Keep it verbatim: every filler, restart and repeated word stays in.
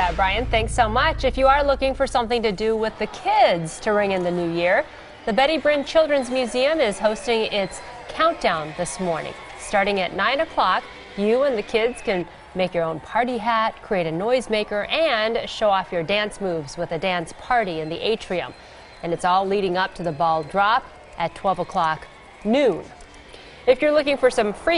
that, Brian. Thanks so much. If you are looking for something to do with the kids to ring in the new year, the Brinn Children's Museum is hosting its countdown this morning. Starting at nine o'clock, you and the kids can make your own party hat, create a noisemaker, and show off your dance moves with a dance party in the atrium. And it's all leading up to the ball drop at twelve o'clock noon. If you're looking for some free